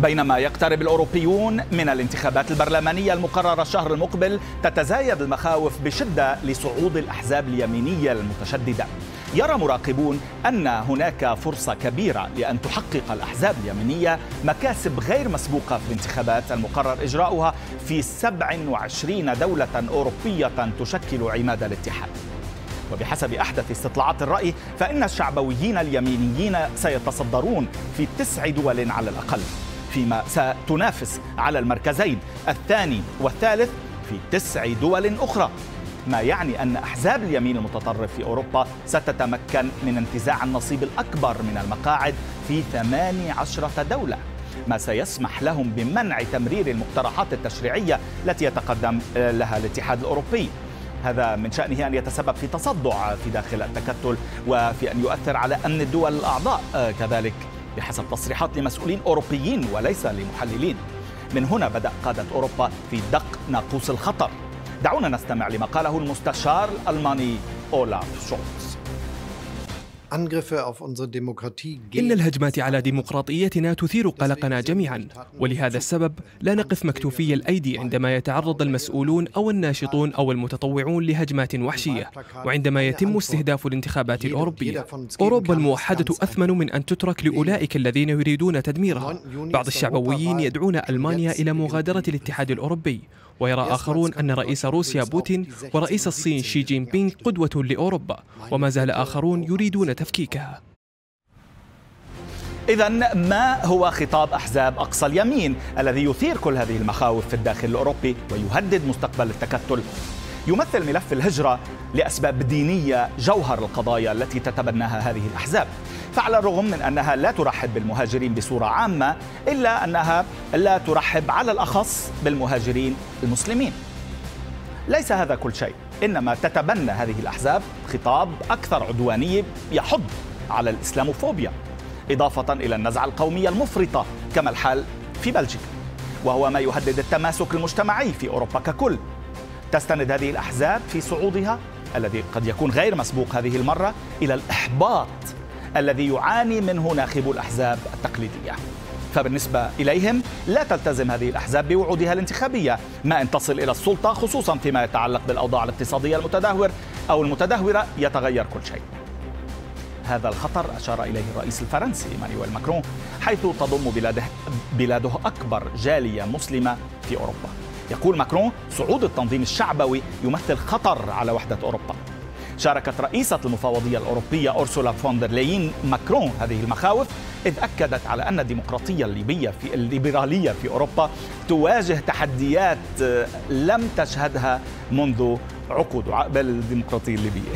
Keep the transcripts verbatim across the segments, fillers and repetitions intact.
بينما يقترب الأوروبيون من الانتخابات البرلمانية المقررة الشهر المقبل، تتزايد المخاوف بشدة لصعود الأحزاب اليمينية المتشددة. يرى مراقبون أن هناك فرصة كبيرة لأن تحقق الأحزاب اليمينية مكاسب غير مسبوقة في الانتخابات المقرر إجراؤها في سبع وعشرين دولة أوروبية تشكل عماد الاتحاد. وبحسب أحدث استطلاعات الرأي فإن الشعبويين اليمينيين سيتصدرون في تسع دول على الأقل، فيما ستنافس على المركزين الثاني والثالث في تسع دول أخرى، ما يعني أن أحزاب اليمين المتطرف في أوروبا ستتمكن من انتزاع النصيب الأكبر من المقاعد في ثمانية عشرة دولة، ما سيسمح لهم بمنع تمرير المقترحات التشريعية التي يتقدم لها الاتحاد الأوروبي. هذا من شأنه أن يتسبب في تصدع في داخل التكتل وفي أن يؤثر على أمن الدول الأعضاء كذلك، بحسب تصريحات لمسؤولين أوروبيين وليس لمحللين. من هنا بدأ قادة أوروبا في دق ناقوس الخطر. دعونا نستمع لما قاله المستشار الألماني أولاف شولتز. إن الهجمات على ديمقراطيتنا تثير قلقنا جميعا، ولهذا السبب لا نقف مكتوفي الأيدي عندما يتعرض المسؤولون أو الناشطون أو المتطوعون لهجمات وحشية، وعندما يتم استهداف الانتخابات الأوروبية. أوروبا الموحدة أثمن من أن تترك لأولئك الذين يريدون تدميرها. بعض الشعبويين يدعون ألمانيا إلى مغادرة الاتحاد الأوروبي، ويرى آخرون أن رئيس روسيا بوتين ورئيس الصين شي جين بينغ قدوة لأوروبا، وما زال آخرون يريدون تفكيكها. إذن ما هو خطاب أحزاب أقصى اليمين الذي يثير كل هذه المخاوف في الداخل الأوروبي ويهدد مستقبل التكتل؟ يمثل ملف الهجرة لأسباب دينية جوهر القضايا التي تتبناها هذه الأحزاب، فعلى الرغم من أنها لا ترحب بالمهاجرين بصورة عامة إلا أنها لا ترحب على الأخص بالمهاجرين المسلمين. ليس هذا كل شيء، إنما تتبنى هذه الأحزاب خطاب أكثر عدوانية يحض على الإسلاموفوبيا، إضافة إلى النزعة القومية المفرطة كما الحال في بلجيكا، وهو ما يهدد التماسك المجتمعي في أوروبا ككل. تستند هذه الأحزاب في صعودها الذي قد يكون غير مسبوق هذه المرة إلى الإحباط الذي يعاني منه ناخبو الأحزاب التقليدية. فبالنسبة إليهم لا تلتزم هذه الأحزاب بوعودها الانتخابية ما إن تصل إلى السلطة، خصوصا فيما يتعلق بالأوضاع الاقتصادية المتدهور أو المتدهورة يتغير كل شيء. هذا الخطر أشار إليه الرئيس الفرنسي إيمانويل ماكرون، حيث تضم بلاده, بلاده أكبر جالية مسلمة في أوروبا. يقول ماكرون صعود التنظيم الشعبوي يمثل خطر على وحدة أوروبا. شاركت رئيسة المفوضية الأوروبية أورسولا فوندر لاين ماكرون هذه المخاوف، إذ أكدت على أن الديمقراطية الليبية في الليبرالية في أوروبا تواجه تحديات لم تشهدها منذ عقود عقبال الديمقراطية الليبية.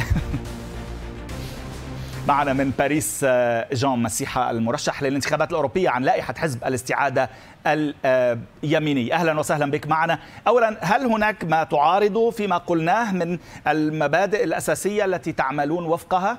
معنا من باريس جان مسيحة المرشح للانتخابات الأوروبية عن لائحة حزب الاستعادة اليميني. أهلا وسهلا بك معنا. أولا، هل هناك ما تعارض فيما قلناه من المبادئ الأساسية التي تعملون وفقها؟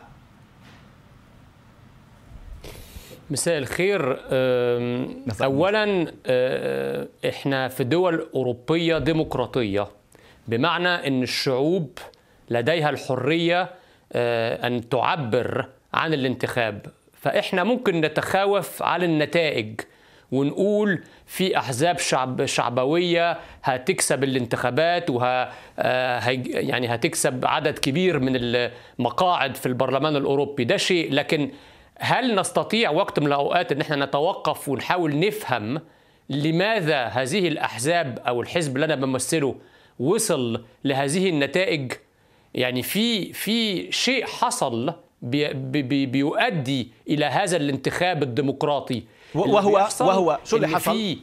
مساء الخير. أولا إحنا في دول أوروبية ديمقراطية، بمعنى أن الشعوب لديها الحرية أن تعبر عن الانتخاب، فإحنا ممكن نتخاوف على النتائج ونقول في أحزاب شعب شعبوية هتكسب الانتخابات وه يعني هتكسب عدد كبير من المقاعد في البرلمان الأوروبي، ده شيء. لكن هل نستطيع وقت من الأوقات أن احنا نتوقف ونحاول نفهم لماذا هذه الأحزاب أو الحزب اللي أنا بمثله وصل لهذه النتائج؟ يعني في في شيء حصل بي بي بيؤدي إلى هذا الانتخاب الديمقراطي، وهو وهو شو اللي حصل؟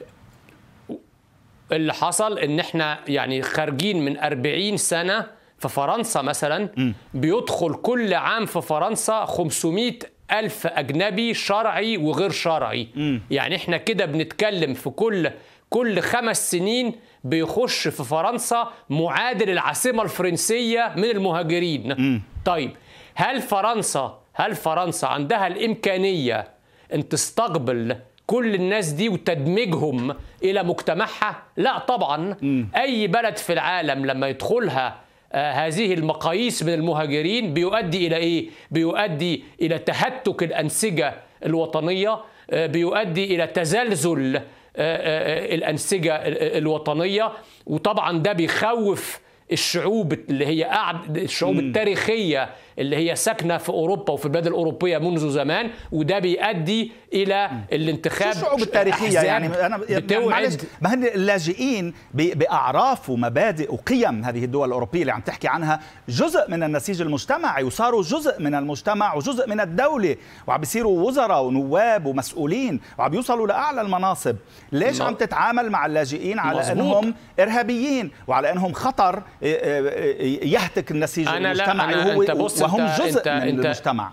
اللي حصل إن احنا يعني خارجين من أربعين سنة. في فرنسا مثلا م. بيدخل كل عام في فرنسا خمسمائة ألف أجنبي شرعي وغير شرعي. م. يعني احنا كده بنتكلم في كل كل خمس سنين بيخش في فرنسا معادل العاصمة الفرنسية من المهاجرين. م. طيب هل فرنسا هل فرنسا عندها الإمكانية أن تستقبل كل الناس دي وتدمجهم إلى مجتمعها؟ لا طبعا. م. أي بلد في العالم لما يدخلها آه هذه المقاييس من المهاجرين بيؤدي إلى إيه؟ بيؤدي إلى تهتك الأنسجة الوطنية، بيؤدي إلى تزلزل الأنسجة الوطنية، وطبعا ده بيخوف الشعوب اللي هي قاعد الشعوب التاريخية اللي هي ساكنة في أوروبا وفي البلاد الأوروبية منذ زمان، وده بيؤدي إلى الانتخاب. شو الشعوب التاريخية يعني أنا بتوعد ما هن اللاجئين بأعراف ومبادئ وقيم هذه الدول الأوروبية اللي عم تحكي عنها جزء من النسيج المجتمعي، وصاروا جزء من المجتمع وجزء من الدولة، وعم بيصيروا وزراء ونواب ومسؤولين وعم يوصلوا لأعلى المناصب. ليش عم تتعامل مع اللاجئين على مزبوط. أنهم إرهابيين وعلى أنهم خطر يهتك النسيج المجتمعي وهو وهم جزء انت من انت المجتمع؟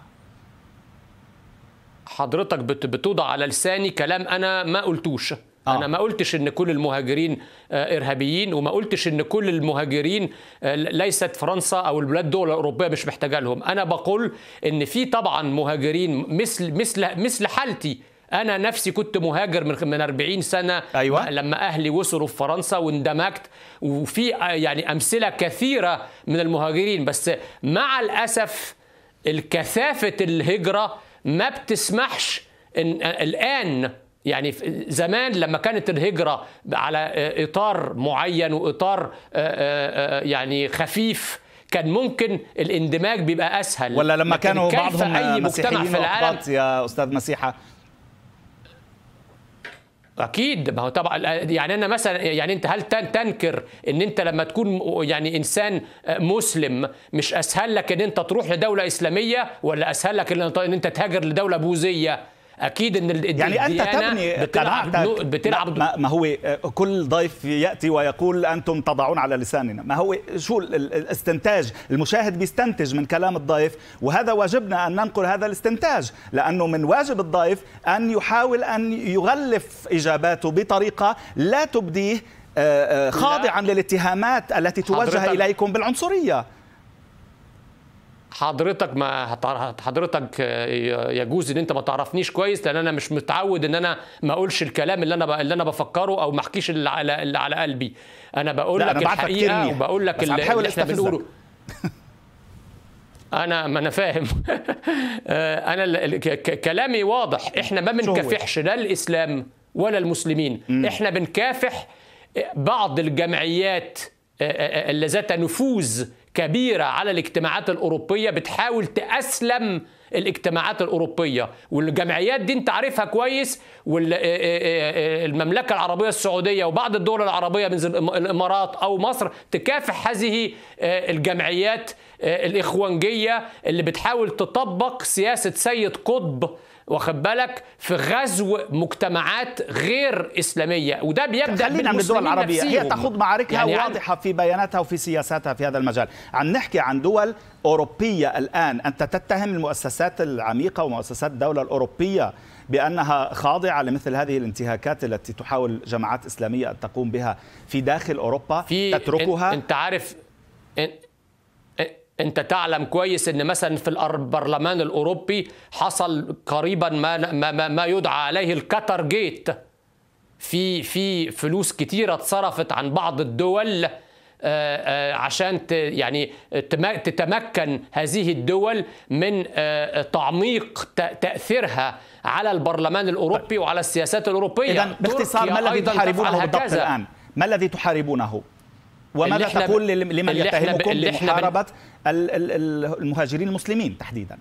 حضرتك بتوضع على لساني كلام أنا ما قلتوش. آه. أنا ما قلتش إن كل المهاجرين إرهابيين، وما قلتش إن كل المهاجرين ليست فرنسا أو البلاد الدول الأوروبية مش محتاجة لهم. أنا بقول إن في طبعا مهاجرين مثل مثل مثل حالتي. أنا نفسي كنت مهاجر من من أربعين سنة. أيوة. لما أهلي وصلوا في فرنسا واندمجت، وفي يعني أمثلة كثيرة من المهاجرين، بس مع الأسف الكثافة الهجرة ما بتسمحش إن الآن. يعني زمان لما كانت الهجرة على إطار معين وإطار يعني خفيف كان ممكن الاندماج بيبقى أسهل. ولا لما كانوا بعضهم أي مجتمع في العالم يا أستاذ مسيحة؟ أكيد. ما هو طبعا يعني أنا مثلا يعني أنت هل تنكر إن أنت لما تكون يعني إنسان مسلم مش أسهل لك إن أنت تروح لدولة إسلامية، ولا أسهل لك إن أنت تهاجر لدولة بوذية؟ أكيد إن يعني أنت تبني بتلعب بتلعب ما, ما هو كل ضيف يأتي ويقول أنتم تضعون على لساننا. ما هو شو الاستنتاج؟ المشاهد بيستنتج من كلام الضيف، وهذا واجبنا أن ننقل هذا الاستنتاج، لأنه من واجب الضيف أن يحاول أن يغلف إجاباته بطريقة لا تبديه خاضعا للاتهامات التي توجه إليكم بالعنصرية. حضرتك ما حضرتك يجوز ان انت ما تعرفنيش كويس، لان انا مش متعود ان انا ما اقولش الكلام اللي انا اللي انا بفكره او ما احكيش اللي على اللي على قلبي. انا بقول لك الحقيقه وبقول لك اللي, اللي احنا بنقوله. انا ما انا فاهم. انا كلامي واضح. احنا ما بنكافحش لا الاسلام ولا المسلمين. م. احنا بنكافح بعض الجمعيات اللي ذات نفوذ كبيرة على الاجتماعات الأوروبية بتحاول تأسلم الاجتماعات الأوروبية، والجمعيات دي انت عارفها كويس. والمملكة العربية السعودية وبعض الدول العربية مثل الإمارات أو مصر تكافح هذه الجمعيات الإخوانجية اللي بتحاول تطبق سياسة سيد قطب، واخد بالك، في غزو مجتمعات غير إسلامية. وده بيبدأ من الدول العربية نفسيهم. هي تخوض معاركها يعني واضحة في بياناتها وفي سياساتها في هذا المجال. عم نحكي عن دول أوروبية الآن. أنت تتهم المؤسسات العميقة ومؤسسات الدولة الأوروبية بأنها خاضعة لمثل هذه الانتهاكات التي تحاول جماعات إسلامية أن تقوم بها في داخل أوروبا، تتركها؟ أنت عارف أنت تعلم كويس أن مثلا في البرلمان الأوروبي حصل قريبا ما ما ما يدعى عليه الكتر جيت. في في فلوس كتيرة اتصرفت عن بعض الدول عشان يعني تتمكن هذه الدول من تعميق تأثيرها على البرلمان الأوروبي وعلى السياسات الأوروبية. إذن باختصار ما الذي تحاربونه بالضبط الآن؟ ما الذي تحاربونه؟ وماذا تقول لمن يتهمكم بمحاربة المهاجرين المسلمين تحديدا؟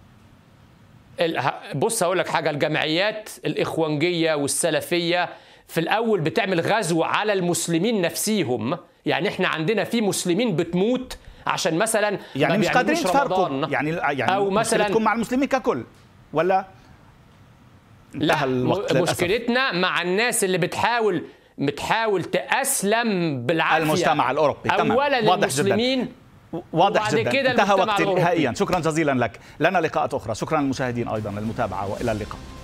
بص هقول لك حاجة. الجمعيات الإخوانجية والسلفية في الأول بتعمل غزو على المسلمين نفسيهم. يعني احنا عندنا في مسلمين بتموت عشان مثلا يعني مش قادرين تفرقوا، يعني يعني أو مثلا مع المسلمين ككل، ولا لا مشكلتنا مع الناس اللي بتحاول بتحاول تأسلم بالعافية المجتمع الأوروبي. أولا المسلمين واضح جدا. انتهى وقتي نهائيا. شكرا جزيلا لك. لنا لقاءات أخرى. شكرا للمشاهدين أيضا للمتابعة وإلى اللقاء.